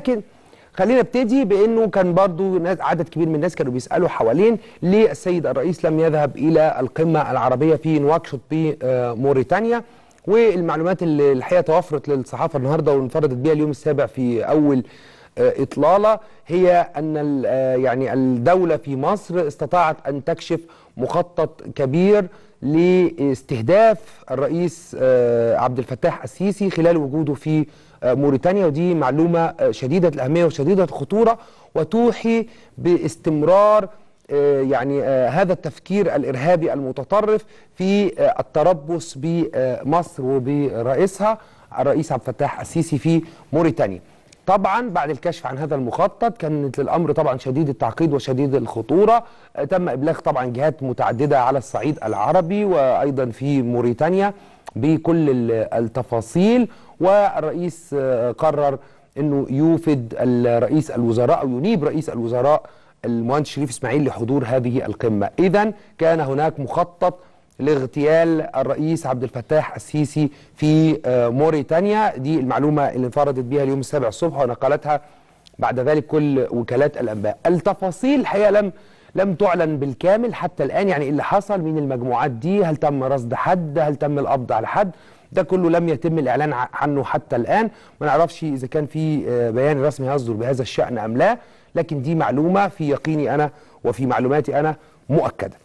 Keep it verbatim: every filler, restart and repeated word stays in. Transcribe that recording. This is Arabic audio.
لكن خلينا نبتدي بانه كان برضو ناس عدد كبير من الناس كانوا بيسالوا حوالين ليه السيد الرئيس لم يذهب الى القمه العربيه في نواكشوط بموريتانيا. والمعلومات اللي الحقيقه توفرت للصحافه النهارده وانفردت بها اليوم السابع في اول اطلاله هي ان يعني الدوله في مصر استطاعت ان تكشف مخطط كبير لاستهداف الرئيس عبد الفتاح السيسي خلال وجوده في موريتانيا، ودي معلومه شديده الاهميه وشديده الخطوره وتوحي باستمرار يعني هذا التفكير الارهابي المتطرف في التربص بمصر وبرئيسها الرئيس عبد الفتاح السيسي في موريتانيا. طبعا بعد الكشف عن هذا المخطط كانت الامر طبعا شديد التعقيد وشديد الخطوره. تم ابلاغ طبعا جهات متعدده على الصعيد العربي وايضا في موريتانيا بكل التفاصيل، والرئيس قرر انه يوفد الرئيس الوزراء او ينيب رئيس الوزراء المهندس شريف اسماعيل لحضور هذه القمه. اذا كان هناك مخطط لاغتيال الرئيس عبد الفتاح السيسي في موريتانيا، دي المعلومه اللي انفردت بها اليوم السابع الصبح ونقلتها بعد ذلك كل وكالات الانباء. التفاصيل الحقيقه لم لم تعلن بالكامل حتى الان، يعني اللي حصل من المجموعات دي، هل تم رصد حد، هل تم القبض على حد، ده كله لم يتم الاعلان عنه حتى الان. ما نعرفش اذا كان في بيان رسمي يصدر بهذا الشان ام لا، لكن دي معلومه في يقيني انا وفي معلوماتي انا مؤكده.